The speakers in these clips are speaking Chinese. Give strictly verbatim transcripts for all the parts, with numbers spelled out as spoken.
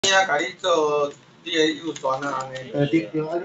啊，甲你做你的幼酸啊，安尼。呃，对对啊。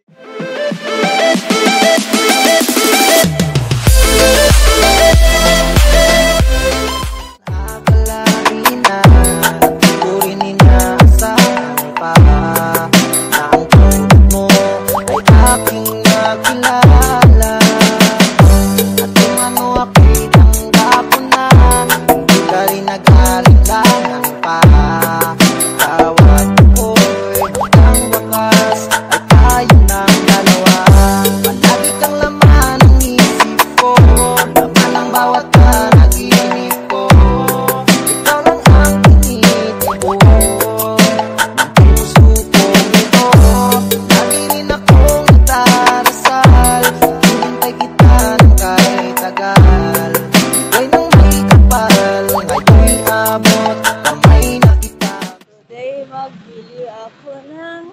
Magbili ako ng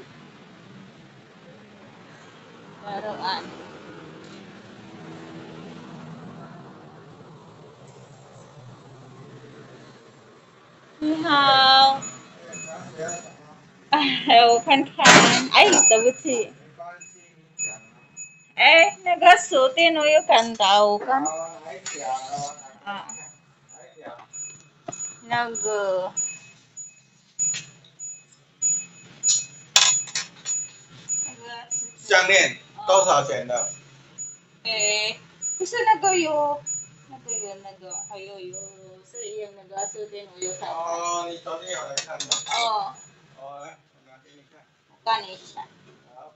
laruan. Ni hao. 哎，我看看，哎，对不起。哎，那个书店我有看到，我看。啊。那个。 项链多少钱的？ 诶，不是那个有，那个有那个，还有有是用那个书店我有看。 哦，你昨天有来看的。 哦。 哦，来，我拿给你看。 我看一下。 好。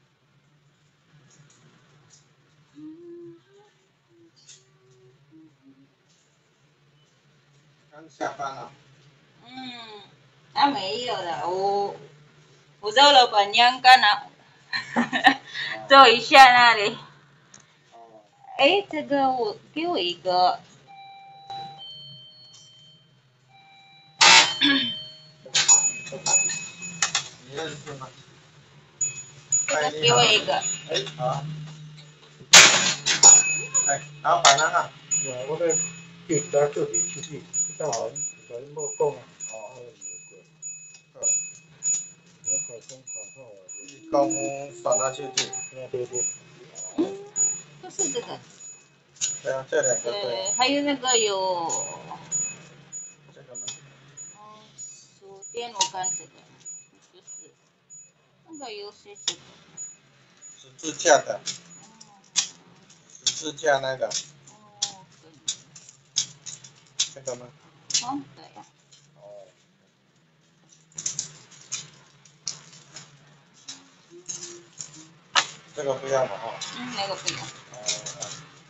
刚下班了。 嗯，啊没有了，我我找老板娘干了。做一下那里。哎，这个我给我一个。 你认识吗？ 这个给我一个。 哎，好。哎，老板娘啊，我在给他做点出去，不但好，反正冇讲啊。哦。讲算他出去。对对。 嗯，就是这个。 对啊，这两个对。 对，还有那个有。 这个吗？ 哦，书店我看这个，就是，那个有些这个。 十字架的。十字架那个。 哦，对。 这个吗？ 哦，对呀。 哦。这个不要嘛哈。 嗯，那个不要。 哦。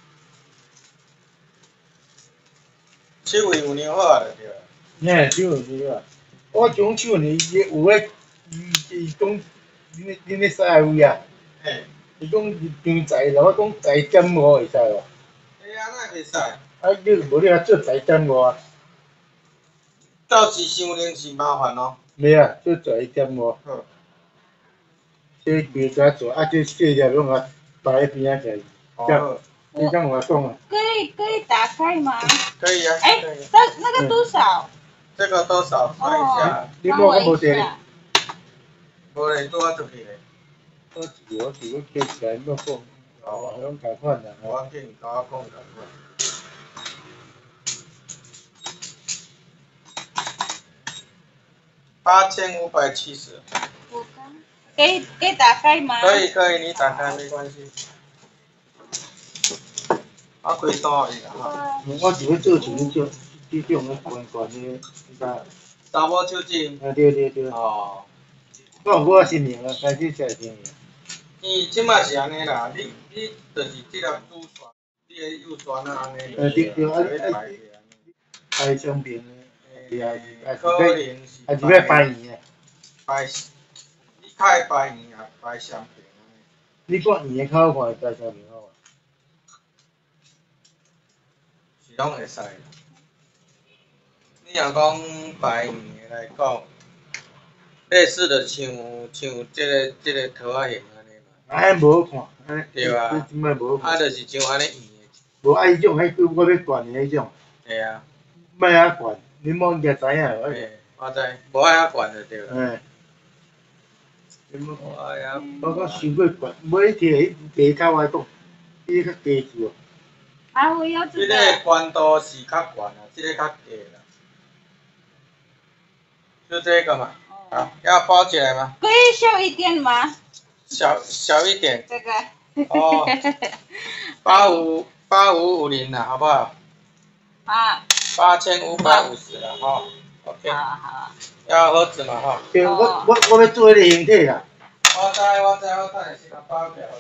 手艺有两好啊，对啦。嘿，手艺有啊。我种手艺有诶，伊伊讲，恁恁咧啥位啊？嘿。伊讲张材啦，我讲材尖无会使无？哎呀，哪会使？啊，你无你啊做材尖无啊？到时伤灵是麻烦咯。袂啊，做材尖无？好。这别个做，啊，这细粒拢啊摆喺边仔起。哦。你跟我讲啊。 可以可以打开吗？ 可以啊。 哎，那那个多少？ 这个多少？算一下。 你帮我一下。 无嘞，多出去嘞。多是我是要计起来要讲，哦，拢共款啦。无要紧，甲我讲共款。八千五百七十。 我看。可以可以打开吗？ 可以可以，你打开没关系。我开单去啦哈。我是要做像这这种个悬悬的，你知？查某手镜。啊对对对。哦。我我新娘啊，开始才新娘。伊即摆是安尼啦，你你就是即粒珠线，你个幼酸啊安尼。呃对对，啊啊排上面的，还是还是要还是要排圆的。排，你较会排圆啊，排上面安尼。你看圆的较好看，排上面好啊。是拢会使啦。你若讲排圆的来讲，类似的像像即个即个桃仔形安尼嘛。哎，无好看，对啊。即摆无好看。啊，就是像安尼圆的。无啊，迄种迄我要悬的迄种。系啊。莫啊悬，你莫应该知影。嘿。 我知，无爱遐悬就对了。 哎。 无爱遐。 我讲伤过悬，买摕迄地头来讲，伊较低住。 啊，我要这这个个。 悬度是较悬啊，这个较低啦。就这个嘛。好，要包起来吗？ 可以小一点吗？ 小小一点。 这个。 哦。八五八五五零啦，好不好？ 啊。 八千五百五十了哈。OK。 好好。 要盒子嘛哈。 对，我我我要做迄个形体啦。 我知我知，我等下先甲包起来。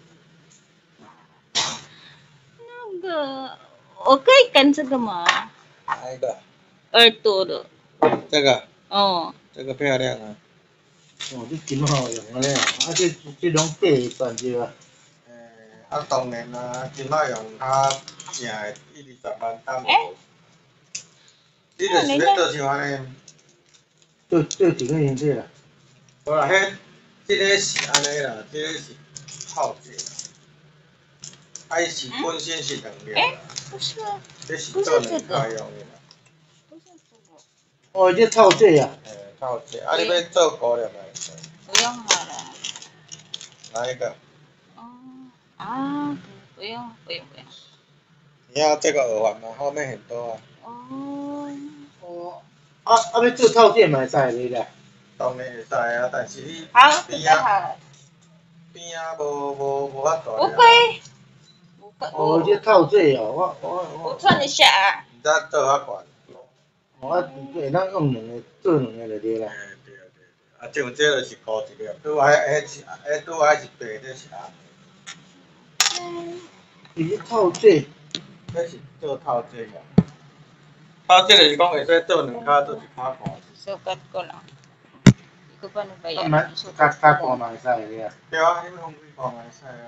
那个，我可以跟这个吗？ 哪一个？ 耳朵的。 这个。 哦。 这个漂亮啊。 哦，这真好用啊咧，啊这这种价算着啊。 诶，啊当然啦，真好用，较正的，一二十万当。 诶。 你就是要做像安尼。 做做一个形体啦。 无啦，迄，这个是安尼啦，这个是套子啦。啊，伊是本身是两粒啦。 不是。 这是做两家用的啦。 不是这个。 哦，这套子啊。 诶，套子，啊，你要做高粒的？ 不用好了。 哪一个？ 哦。啊，不用，不用，不用。 你要这个耳环吗？后面很多啊。 哦。 哦。啊啊，要做套子嘛会使袂啦？ 当然会使啊，但是你好， 边啊边啊无无无法度。 乌龟。 哦，这套子哦，我我我。 我穿一下啊。 唔知做较悬。 我会当用两个做两个就对啦。 诶，对啊对啊，啊像这就是高一粒，拄啊迄迄是迄拄啊是白，这是红。 嗯。伊这套子。 这是做套子啊。套子就是讲会使做两骹，做一骹看。 Sukat ko lang. Hindi ko pa nabayad. 嘛，甲甲大嘛会使个啊。 对啊，迄风水看嘛会使啊。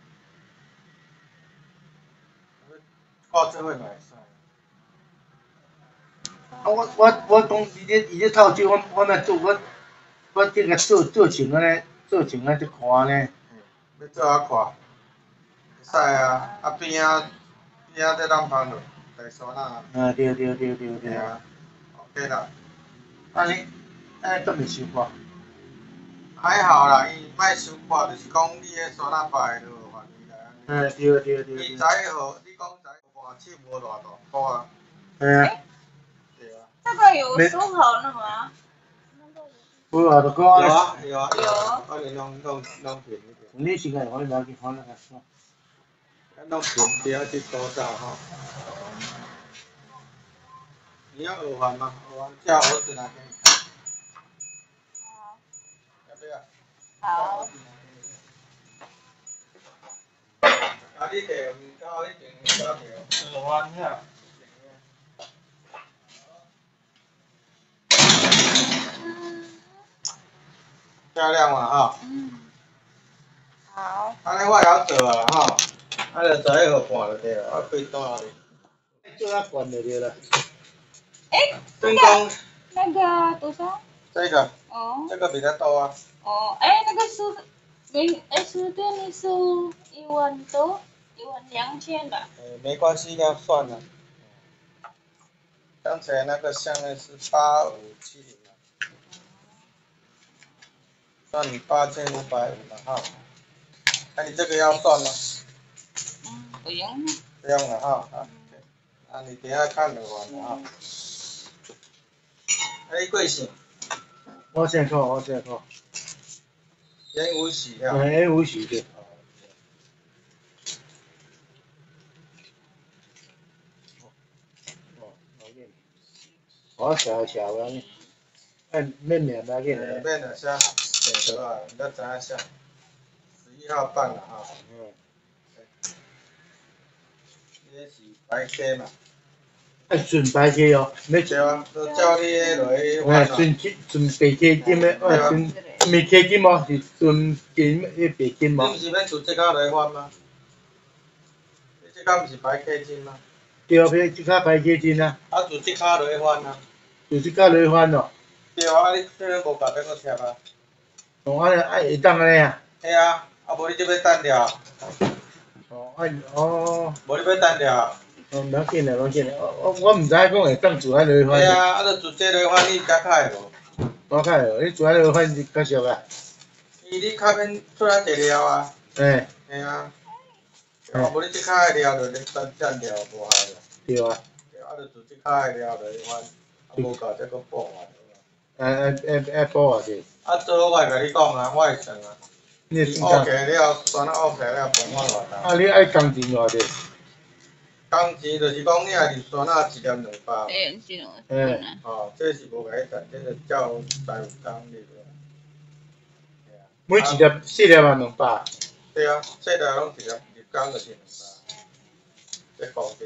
挂做伙嘛会使。 啊，我我我讲伊这伊这套子，我我若做我我这个做做成安尼，做成安这看呢。 要做啊看，会使啊，啊边仔边仔再当放落，大山啊。 啊，对对对对对。 啊 ，OK 啦。 安尼安尼都袂收破。 还好啦，伊莫收破，就是讲你迄山啊摆就范围内安尼。 嗯，对对对。 伊材号，你讲材半尺无偌大块啊。 对啊。 对啊。 这个有收好了吗？ 有啊，就讲有啊有啊有。 我连弄弄弄平一点。 你时间我来去看那个。 弄平不要去多大哈。你要耳环吗？耳环叫儿子拿给你看。要不要？ 好。 啊，你摕唔到一定找着耳环遐。漂亮嘛哈。 嗯。好。 安尼我晓做啊哈，啊就十一号半就对了，我开单哩。 做较悬就对了。 哎， 真公。 那个多少？ 这个。 哦。 这个比较多啊。 哦，哎，那个是，明哎是对你是一万多，一万两千吧。 呃，没关系，要算了。刚才那个项链是八五七零啊，算你八千五百五了哈。那、啊、你这个要算吗？ 嗯，不用。 不用了哈，啊，那、啊、你等下看耳环了哈。哎，贵姓？ 我先看，我先看。 烟无喜啊。 烟无喜的。我写写完，按免免来给你。 免了写，写得啊，你要怎样写？十一号办了哈。嗯。这是白 K 嘛？ 哎，纯白 K 哦，没对啊，都叫你落去换啊。纯纯白 K 金的，哎，纯没 K 金吗？是纯金迄白金吗？ 你不是要做这卡来换吗？你这卡不是白 K 金吗？ 对啊，这这卡白 K 金啊。 啊，做这卡来换啊。 做这卡来换哦。 对啊，啊你这个无甲要搁贴啊？ 哦，安尼啊会当安尼啊？ 嘿啊，啊无你这要单了。 哦，哎哦。 无你要单了。 哦，唔要紧啦，唔要紧啦，我我唔知讲会当做迄落番。 对啊，啊，著做这落番，你较较会无？ 我较会，你做迄落番是较俗啊。 伊你较免出来地料啊。 嘿。 嘿啊。哦，无你即较的料，著咧蘸蘸料无效啦。 对啊。 对啊，著做即较的料，著迄款，啊无够再搁补啊。 啊啊啊啊补啊是。 啊，做我会甲你讲啊，我会算啊。 你学起了，酸啊学起了，分我偌重。 啊，你爱工钱偌济？ 工钱就是讲你爱入酸啊一粒两百。 对，是咯。 嗯。 哦，这是无甲你赚，这是照财务工入来。 每一粒四粒嘛两百。 对啊，四粒拢一粒入工就是两百。这固定。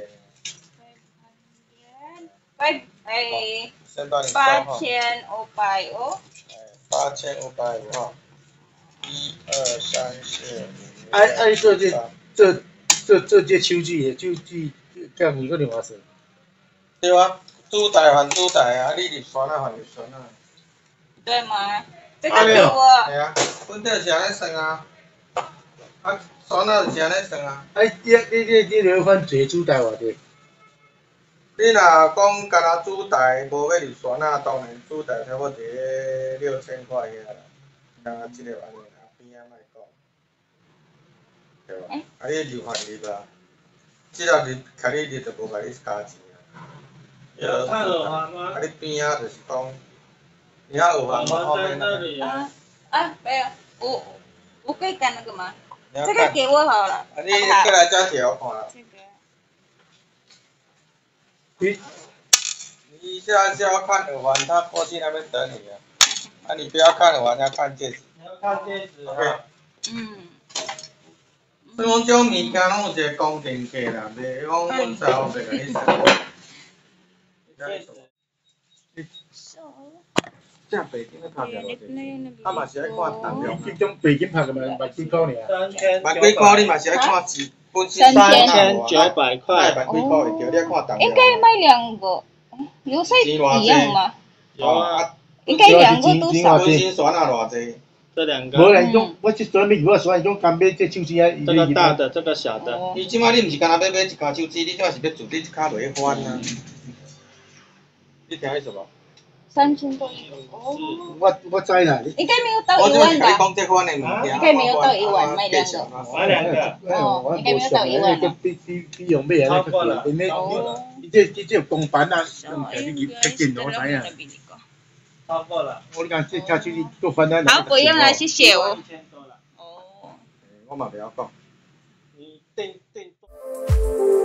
八诶。 先帮你八千五百哦。 八千五百五哈。一二三四五。 啊啊！你做这做做做这手指的手指价钱搁另外算。 对啊，主台还主台啊，你入酸啊还入酸啊。 对吗？这个给我。 系啊，阮这是安尼算啊。啊，酸啊就是安尼算啊。 啊，你你你你落番做主台偌济？ 你若讲干那主台无要入酸啊，当然主台差不多伫六千块遐啦。加即个安尼啦，边仔莫讲。对吧？啊，你入还入啊？即个入，甲你入就无甲你加钱啊。 有看耳环吗？ 啊，你边仔就是讲，你要耳环吗？ 耳环在那里啊。 啊，没有，我我可以干那个吗？这个给我好了。 啊，你过来再调看啦。 这个。 你你现在是要看耳环，他过去那边等你啊。啊，你不要看耳环，要看戒指。 你要看戒指啊。 嗯。 所以讲，这种物件拢有一个公定价啦，袂讲阮财务袂甲你算。 戒指。 这北京的拍票偌济？啊嘛是爱看重量。 这种北京拍个嘛万几箍尔。 三千。 万几箍你嘛是爱看字，本身三千九百块。 万几箍会着，你爱看重量。 应该买两个，有色一样吗？ 有啊。 应该两个都少。 本身酸啊偌济？ 这两个。 无啦，伊讲我即阵要我选，伊讲干买这手指啊。 这个大的，这个小的。 你即摆你毋是干那要买一家手指，你即摆是要做你一骹落去翻啊？你听意思无？ 三千多。哦。 我我知啦。 应该没有到一万的。 我就是甲你讲这款的物件。 应该没有到一万，买两个。 买两个。 哦，应该没有到一万。 比比比用买啊， 超过了。 你这你这公版啊，你你较见我知影。 超过了。 我你讲这下去你做翻单。 好，不用了，谢谢我。 一千多了。 哦。 我嘛不要讲。 你定定。